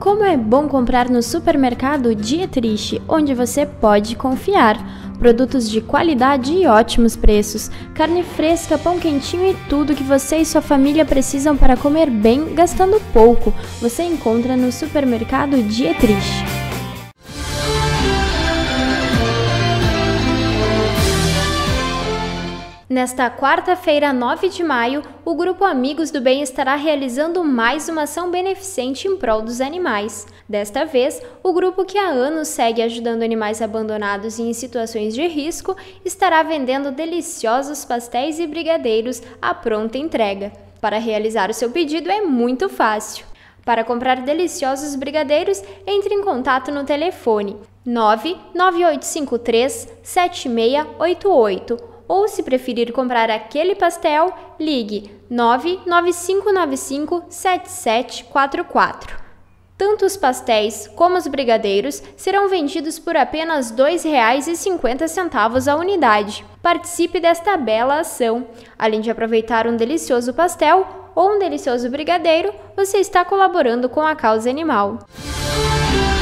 Como é bom comprar no supermercado Dietrich, onde você pode confiar. Produtos de qualidade e ótimos preços, carne fresca, pão quentinho e tudo que você e sua família precisam para comer bem, gastando pouco. Você encontra no supermercado Dietrich. Nesta quarta-feira, 9 de maio, o Grupo Amigos do Bem estará realizando mais uma ação beneficente em prol dos animais. Desta vez, o grupo que há anos segue ajudando animais abandonados e em situações de risco estará vendendo deliciosos pastéis e brigadeiros à pronta entrega. Para realizar o seu pedido é muito fácil. Para comprar deliciosos brigadeiros, entre em contato no telefone 99853 7688. Ou, se preferir comprar aquele pastel, ligue 99595-7744. Tanto os pastéis como os brigadeiros serão vendidos por apenas R$ 2,50 a unidade. Participe desta bela ação. Além de aproveitar um delicioso pastel ou um delicioso brigadeiro, você está colaborando com a causa animal.